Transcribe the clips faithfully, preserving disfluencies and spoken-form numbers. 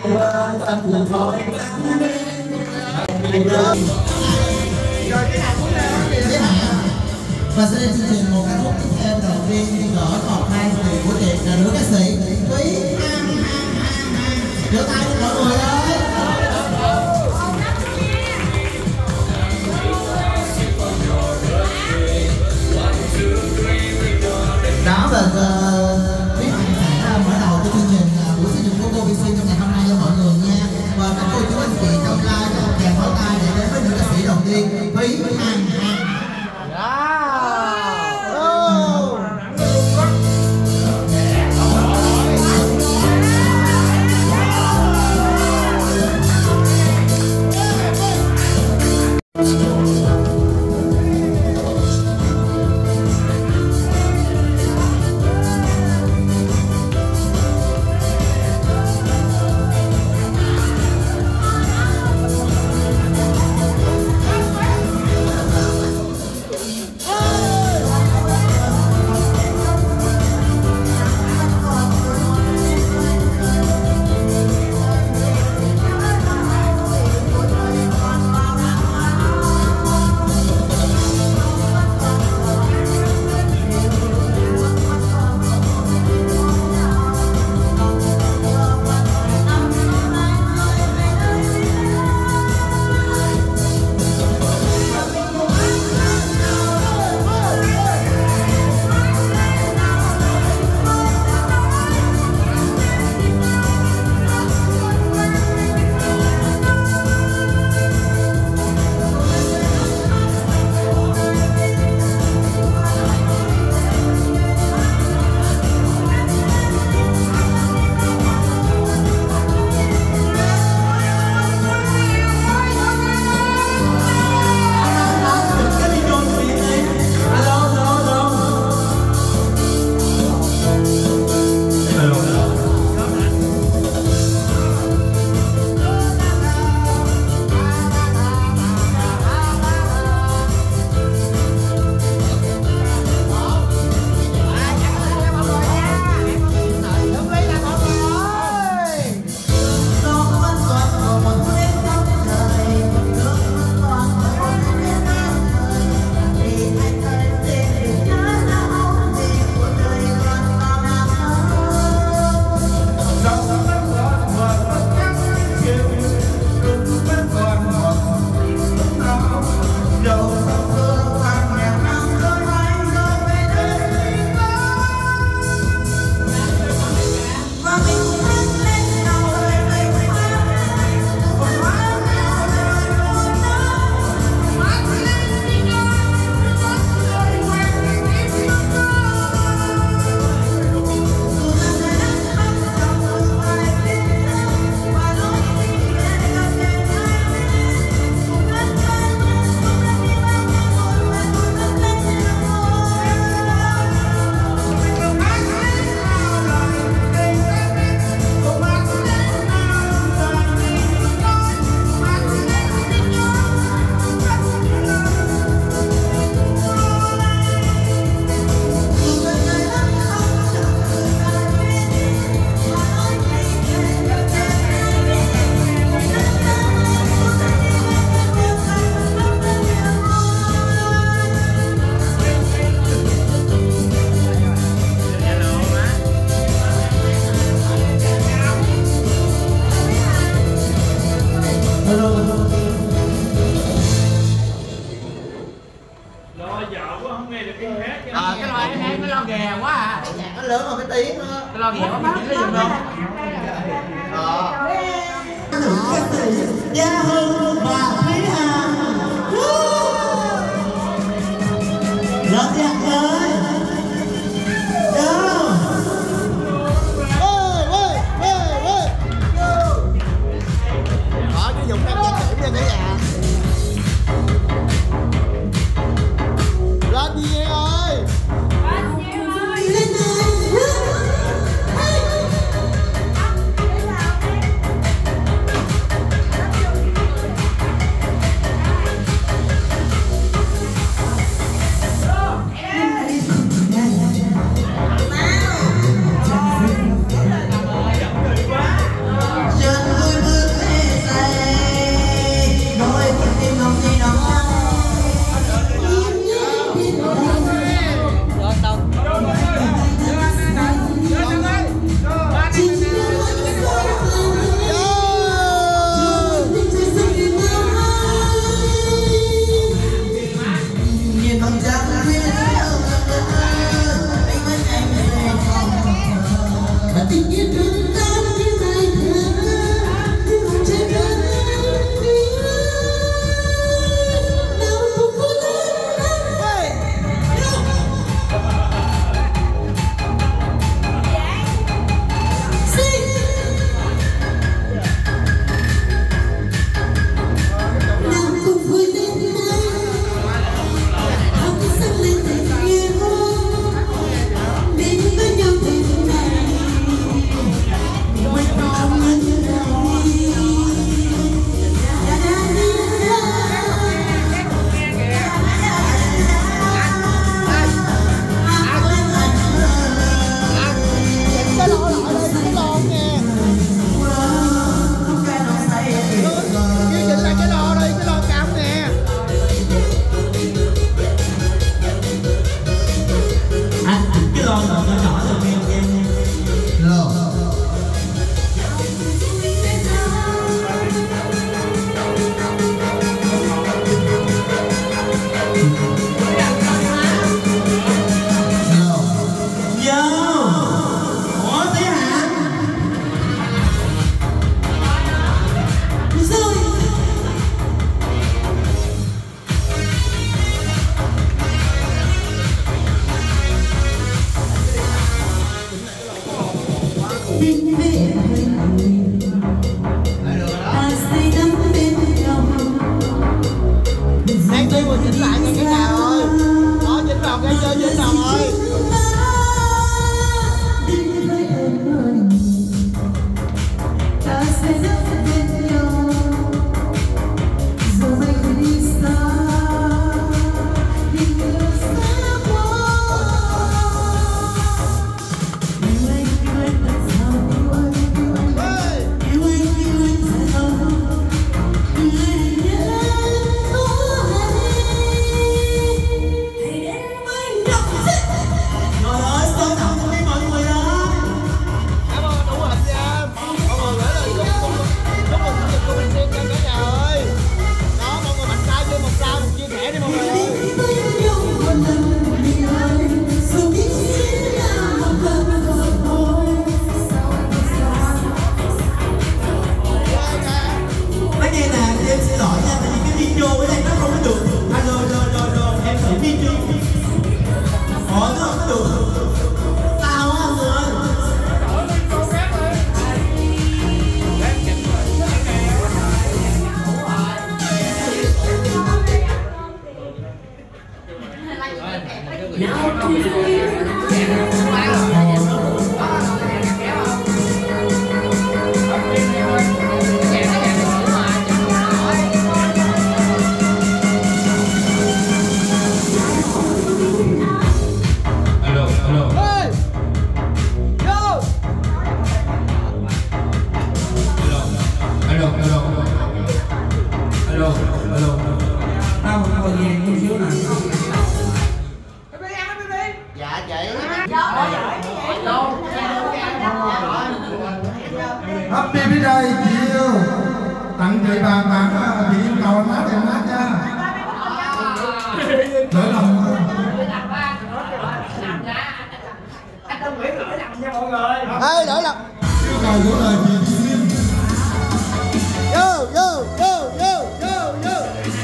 Và sẽ đến chương trình một ca khúc tiếp theo đầu tiên đi gõ cọp hai người của chị là nữ ca sĩ Thúy An. Giơ tay cho mọi người ơi. Đó là Thúy An sẽ mở đầu cho chương trình buổi sinh nhật của cô vê xê trong ngày hôm nay cho mọi người nha. Và các cô chú anh chị trong live cho một tràng pháo tay để đến với nữ ca sĩ đầu tiên Thúy An. Ờ cái loa cái nó lo ghè quá à. Nhạc nó lớn hơn cái tiếng nữa. Cái lo ghè quá mình chỉ có dùm đâu. Ờ. Nữ ca sĩ Gia Hưng và Thúy An. Rất nhạc ơi. Đó cái dùng em nhạc điểm nha cả nhà. Lên đi em ơi. Lên ơi. chị bàn bạc chị yêu cầu anh hát thì anh hát nha. Để lòng ê đợi là yêu cầu của lời chị xin. vô vô vô vô vô vô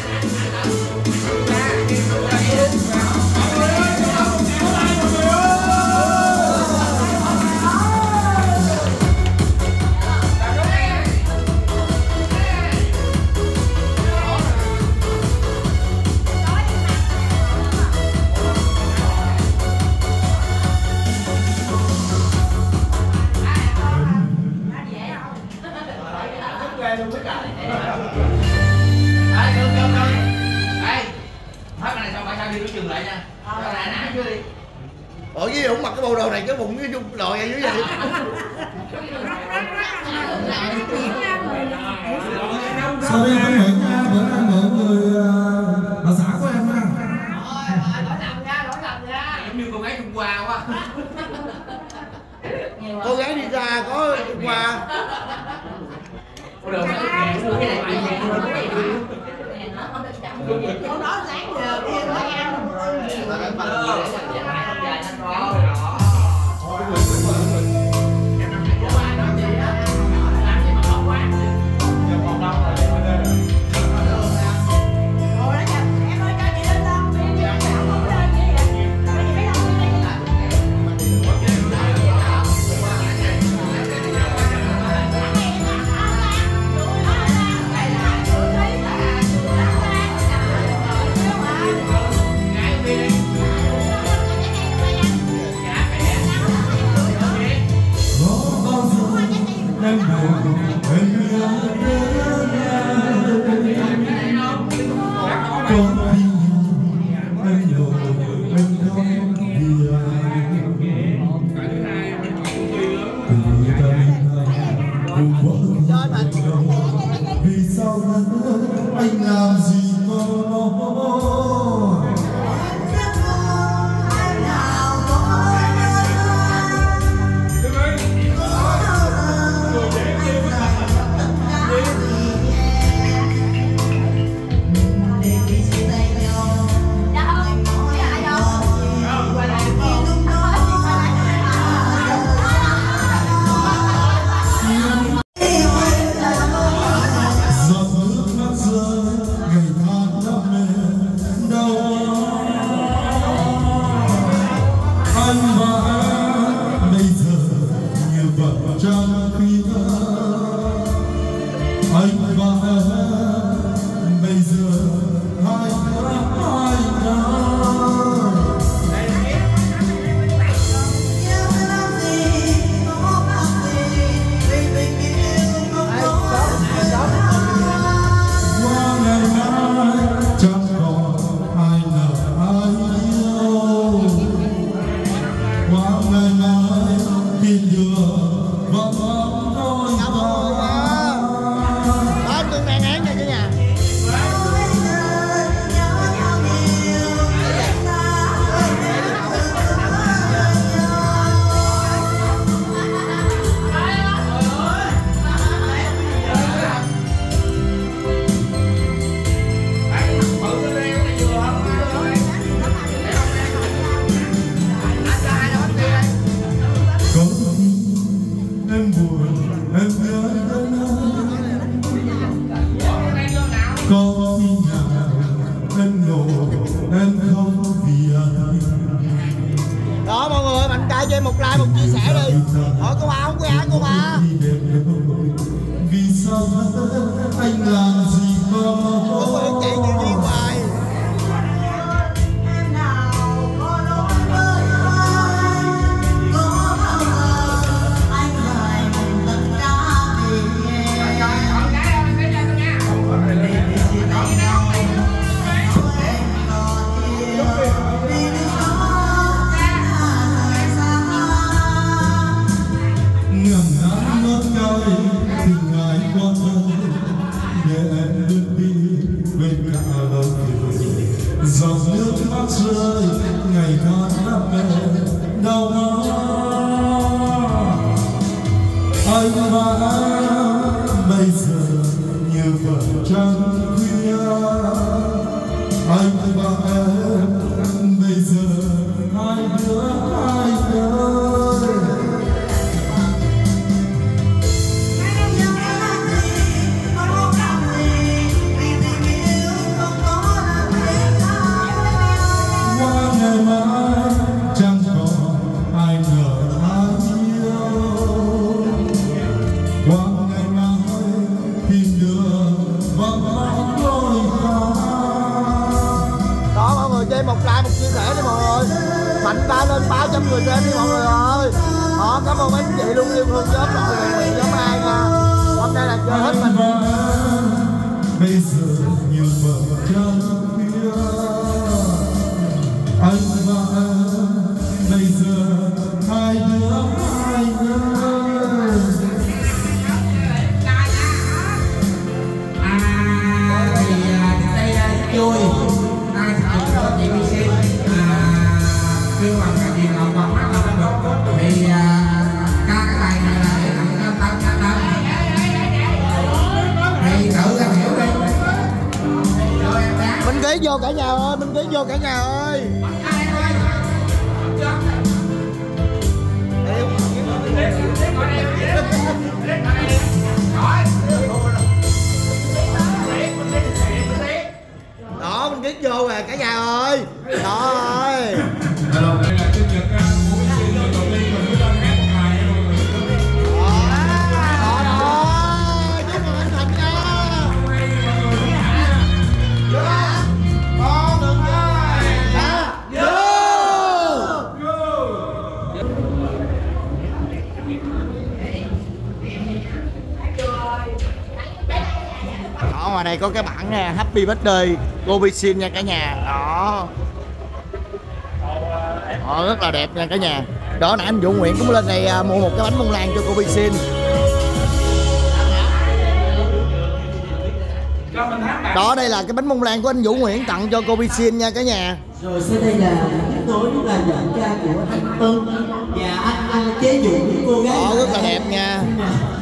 Ủa với ông mặc cái bộ đồ này cái bụng cái dung lòi ở dưới vậy. Sau đây em mượn nha, bữa em mượn người bà xã của em nha. Giống như con gái Trung Hoa quá. Cô gái đi ra có Trung Hoa. Con đó sáng giờ kia nó ăn. Em buồn, em nhớ đến em. Con đi em nhớ em không vì ai. Từ tay cùng vỡ đầu. Vì sao anh làm gì mà đó mọi người, mạnh tay cho em một like, một chia sẻ đi. Hỏi cô Hoa không có ai cô Hoa. Vì sao anh làm gì mà Cô Hoa chị nhiều duyên hoài. dòng nước mắt rơi ngày tháng đam mê đau anh và em bây giờ như vợ trăng khuya, anh và em bây giờ hai đứa hai nơi. Qua ngày mai chẳng còn ai ngờ ai yêu, qua ngày mai tìm được vắng bóng đôi ta. Đó mọi người chơi một like một chia sẻ đi mọi người, mạnh tay lên ba trăm người xem đi mọi người ơi. Đó, cảm ơn mấy anh chị luôn yêu thương nhóm mọi người nguyện nhóm ai nha. Hôm nay là chơi hết mình. Bây giờ nhiều vợ trăng khuya, anh và em bây giờ hai đứa hai nơi. À thì đây vui ai thật của chị bê xê kêu bằng cái gì ngọc bằng mắt là được thì ca cái bài này là để tặng cho tâm cho tâm thì tự là hiểu đi rồi em đáng Minh Ký vô cả nhà ơi, Minh Ký vô cả nhà ơi. Đó, Minh Ký vô rồi cả nhà ơi. Đó ơi. Hello, đây là chương trình của bê xê lần đầu tiên mình mới lên hát một bài nha mọi người. Đó đó, chúc mừng anh Thành nha. Con đừng vô. Đó, ngoài này có cái bảng nè, Happy Birthday cô Bê xê nha cả nhà. Đó. Đó, rất là đẹp nha cả nhà. Đó nãy anh Vũ Nguyễn cũng lên này à, mua một cái bánh bông lan cho cô Bê xê. Đó, đây là cái bánh bông lan của anh Vũ Nguyễn tặng cho cô Bê xê nha cả nhà. Rồi sau đây là tiếp nối là giọng ca của anh Tân và anh, anh chế dụ những cô gái. Đó, rất là đẹp nha.